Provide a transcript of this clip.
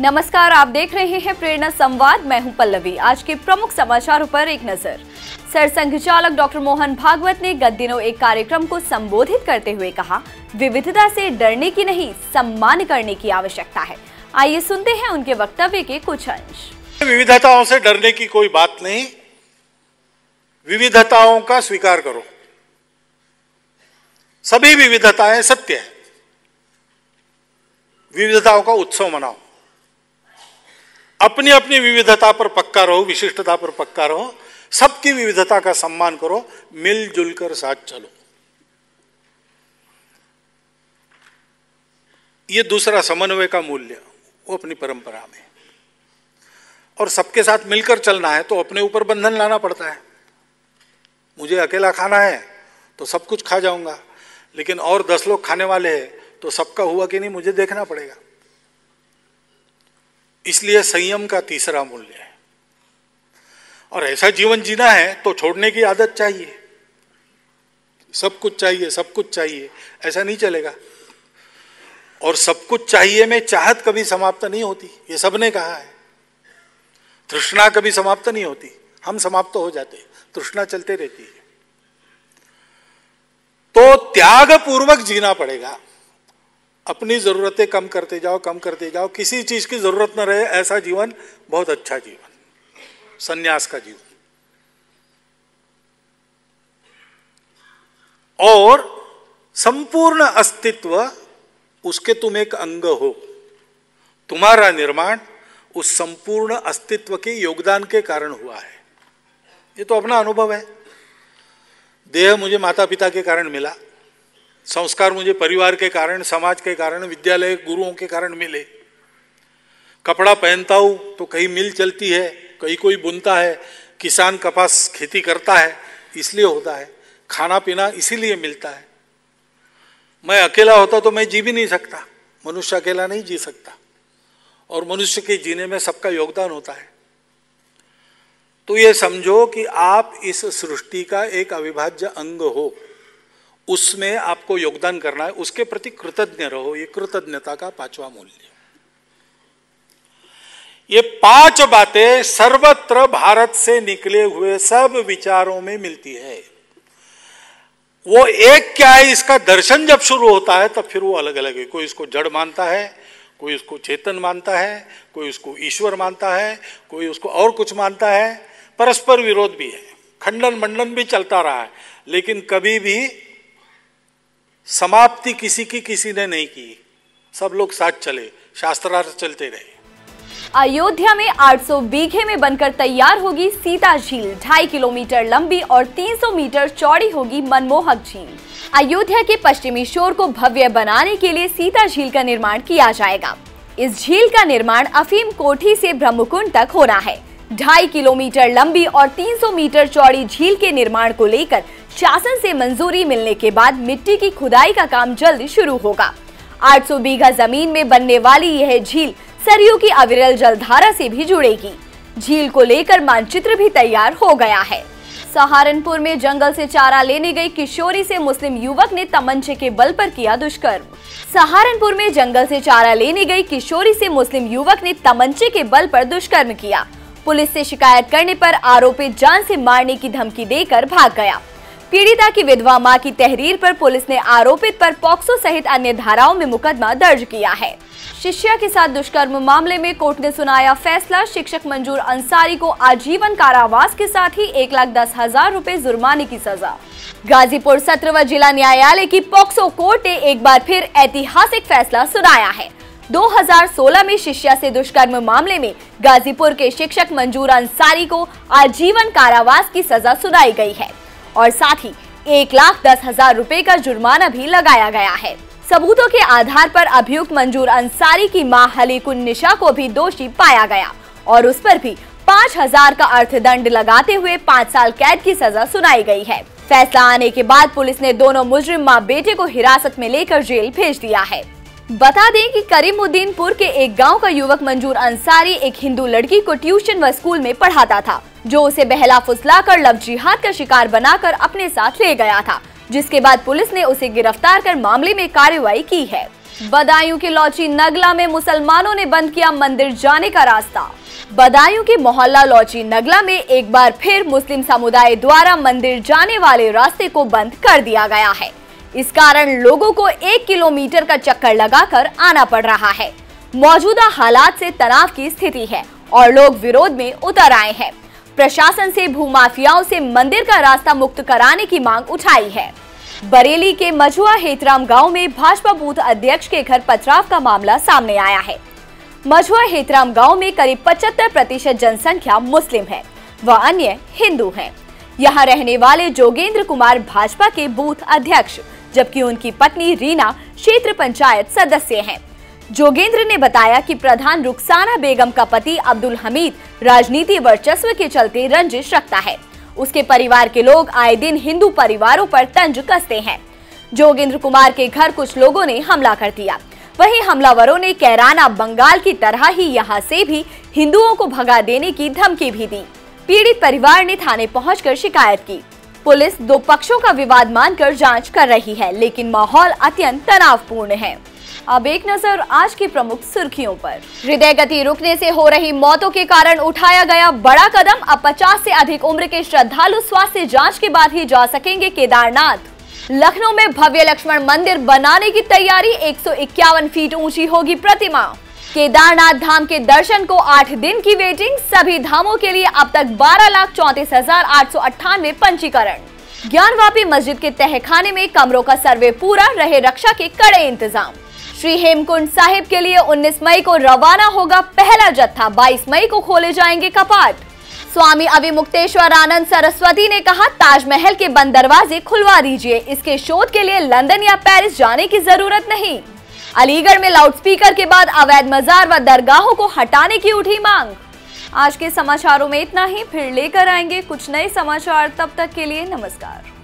नमस्कार, आप देख रहे हैं प्रेरणा संवाद। मैं हूं पल्लवी। आज के प्रमुख समाचारों पर एक नजर। सरसंघ चालक डॉक्टर मोहन भागवत ने गत दिनों एक कार्यक्रम को संबोधित करते हुए कहा, विविधता से डरने की नहीं, सम्मान करने की आवश्यकता है। आइए सुनते हैं उनके वक्तव्य के कुछ अंश। विविधताओं से डरने की कोई बात नहीं, विविधताओं का स्वीकार करो। सभी विविधताएं सत्य है। विविधताओं का उत्सव मनाओ। अपनी अपनी विविधता पर पक्का रहो, विशिष्टता पर पक्का रहो। सबकी विविधता का सम्मान करो, मिलजुल कर साथ चलो। ये दूसरा समन्वय का मूल्य, वो अपनी परंपरा में। और सबके साथ मिलकर चलना है तो अपने ऊपर बंधन लाना पड़ता है। मुझे अकेला खाना है तो सब कुछ खा जाऊंगा, लेकिन और 10 लोग खाने वाले हैं तो सबका हुआ कि नहीं मुझे देखना पड़ेगा। इसलिए संयम का तीसरा मूल्य है। और ऐसा जीवन जीना है तो छोड़ने की आदत चाहिए। सब कुछ चाहिए, सब कुछ चाहिए, ऐसा नहीं चलेगा। और सब कुछ चाहिए में चाहत कभी समाप्त नहीं होती, ये सबने कहा है। तृष्णा कभी समाप्त नहीं होती, हम समाप्त हो जाते, तृष्णा चलते रहती है। तो त्याग पूर्वक जीना पड़ेगा। अपनी जरूरतें कम करते जाओ, कम करते जाओ। किसी चीज की जरूरत न रहे, ऐसा जीवन बहुत अच्छा जीवन, संन्यास का जीवन। और संपूर्ण अस्तित्व उसके तुम एक अंग हो। तुम्हारा निर्माण उस संपूर्ण अस्तित्व के योगदान के कारण हुआ है। ये तो अपना अनुभव है। देह मुझे माता पिता के कारण मिला, संस्कार मुझे परिवार के कारण, समाज के कारण, विद्यालय गुरुओं के कारण मिले। कपड़ा पहनता हूं तो कहीं मिल चलती है, कहीं कोई बुनता है, किसान कपास खेती करता है, इसलिए होता है। खाना पीना इसीलिए मिलता है। मैं अकेला होता तो मैं जी भी नहीं सकता। मनुष्य अकेला नहीं जी सकता। और मनुष्य के जीने में सबका योगदान होता है। तो ये समझो कि आप इस सृष्टि का एक अविभाज्य अंग हो, उसमें आपको योगदान करना है, उसके प्रति कृतज्ञ रहो। ये कृतज्ञता का 5वां मूल्य। ये 5 बातें सर्वत्र भारत से निकले हुए सब विचारों में मिलती है। वो एक क्या है, इसका दर्शन जब शुरू होता है तब फिर वो अलग अलग है। कोई इसको जड़ मानता है, कोई उसको चेतन मानता है, कोई उसको ईश्वर मानता है, कोई उसको और कुछ मानता है। परस्पर विरोध भी है, खंडन मंडन भी चलता रहा है, लेकिन कभी भी समाप्ति किसी ने नहीं की। सब लोग साथ चले, शास्त्रार्थ चलते रहे। अयोध्या में 800 बीघे में बनकर तैयार होगी सीता झील। 2.5 किलोमीटर लंबी और 300 मीटर चौड़ी होगी मनमोहक झील। अयोध्या के पश्चिमी शोर को भव्य बनाने के लिए सीता झील का निर्माण किया जाएगा। इस झील का निर्माण अफीम कोठी से ब्रह्मकुंड तक होना है। 2.5 किलोमीटर लंबी और 300 मीटर चौड़ी झील के निर्माण को लेकर शासन से मंजूरी मिलने के बाद मिट्टी की खुदाई का काम जल्द शुरू होगा। 800 बीघा जमीन में बनने वाली यह झील सरयू की अविरल जलधारा से भी जुड़ेगी। झील को लेकर मानचित्र भी तैयार हो गया है। सहारनपुर में जंगल से चारा लेने गई किशोरी से मुस्लिम युवक ने तमंचे के बल पर किया दुष्कर्म। सहारनपुर में जंगल से चारा लेने गई किशोरी से मुस्लिम युवक ने तमंचे के बल पर दुष्कर्म किया। पुलिस से शिकायत करने पर आरोपी जान से मारने की धमकी देकर भाग गया। पीड़िता की विधवा मां की तहरीर पर पुलिस ने आरोपित पर पॉक्सो सहित अन्य धाराओं में मुकदमा दर्ज किया है। शिष्या के साथ दुष्कर्म मामले में कोर्ट ने सुनाया फैसला। शिक्षक मंजूर अंसारी को आजीवन कारावास के साथ ही 1,10,000 रुपए जुर्माने की सजा। गाजीपुर सत्र व जिला न्यायालय की पॉक्सो कोर्ट ने एक बार फिर ऐतिहासिक फैसला सुनाया है। 2016 में शिष्या से दुष्कर्म मामले में गाजीपुर के शिक्षक मंजूर अंसारी को आजीवन कारावास की सजा सुनाई गई है और साथ ही 1,10,000 रुपए का जुर्माना भी लगाया गया है। सबूतों के आधार पर अभियुक्त मंजूर अंसारी की मां हलीकुन निशा को भी दोषी पाया गया और उस पर भी 5,000 का अर्थदंड लगाते हुए 5 साल कैद की सजा सुनाई गई है। फैसला आने के बाद पुलिस ने दोनों मुजरिम मां बेटे को हिरासत में लेकर जेल भेज दिया है। बता दें कि करीमुद्दीनपुर के एक गांव का युवक मंजूर अंसारी एक हिंदू लड़की को ट्यूशन व स्कूल में पढ़ाता था, जो उसे बहला फुसलाकर लव जिहाद का शिकार बनाकर अपने साथ ले गया था, जिसके बाद पुलिस ने उसे गिरफ्तार कर मामले में कार्रवाई की है। बदायूं के लौची नगला में मुसलमानों ने बंद किया मंदिर जाने का रास्ता। बदायूं के मोहल्ला लौची नगला में एक बार फिर मुस्लिम समुदाय द्वारा मंदिर जाने वाले रास्ते को बंद कर दिया गया है। इस कारण लोगों को 1 किलोमीटर का चक्कर लगाकर आना पड़ रहा है। मौजूदा हालात से तनाव की स्थिति है और लोग विरोध में उतर आए हैं। प्रशासन से भूमाफियाओं से मंदिर का रास्ता मुक्त कराने की मांग उठाई है। बरेली के मझुआ हेतराम गांव में भाजपा बूथ अध्यक्ष के घर पथराव का मामला सामने आया है। मझुआ हेतराम गांव में करीब 75% जनसंख्या मुस्लिम है व अन्य हिंदू हैं। यहां रहने वाले जोगेंद्र कुमार भाजपा के बूथ अध्यक्ष जबकि उनकी पत्नी रीना क्षेत्र पंचायत सदस्य हैं। जोगेंद्र ने बताया कि प्रधान रुखसाना बेगम का पति अब्दुल हमीद राजनीति वर्चस्व के चलते रंजिश रखता है। उसके परिवार के लोग आए दिन हिंदू परिवारों पर तंज कसते हैं। जोगेंद्र कुमार के घर कुछ लोगों ने हमला कर दिया। वहीं हमलावरों ने कैराना बंगाल की तरह ही यहां से भी हिंदुओं को भगा देने की धमकी भी दी। पीड़ित परिवार ने थाने पहुंचकर शिकायत की। पुलिस दो पक्षों का विवाद मानकर जांच कर रही है, लेकिन माहौल अत्यंत तनावपूर्ण है। अब एक नजर आज की प्रमुख सुर्खियों पर। हृदय गति रुकने से हो रही मौतों के कारण उठाया गया बड़ा कदम। अब 50 से अधिक उम्र के श्रद्धालु स्वास्थ्य जांच के बाद ही जा सकेंगे केदारनाथ। लखनऊ में भव्य लक्ष्मण मंदिर बनाने की तैयारी। 151 फीट ऊंची होगी प्रतिमा। केदारनाथ धाम के दर्शन को 8 दिन की वेटिंग। सभी धामों के लिए अब तक 12,34,898 पंजीकरण। ज्ञानवापी मस्जिद के तहखाने में कमरों का सर्वे पूरा, रहे रक्षा के कड़े इंतजाम। श्री हेमकुंड साहिब के लिए 19 मई को रवाना होगा पहला जत्था। 22 मई को खोले जाएंगे कपाट। स्वामी अविमुक्तेश्वर आनंद सरस्वती ने कहा, ताजमहल के बंद दरवाजे खुलवा दीजिए। इसके शोध के लिए लंदन या पेरिस जाने की जरूरत नहीं। अलीगढ़ में लाउडस्पीकर के बाद अवैध मजार व दरगाहों को हटाने की उठी मांग। आज के समाचारों में इतना ही। फिर लेकर आएंगे कुछ नए समाचार। तब तक के लिए नमस्कार।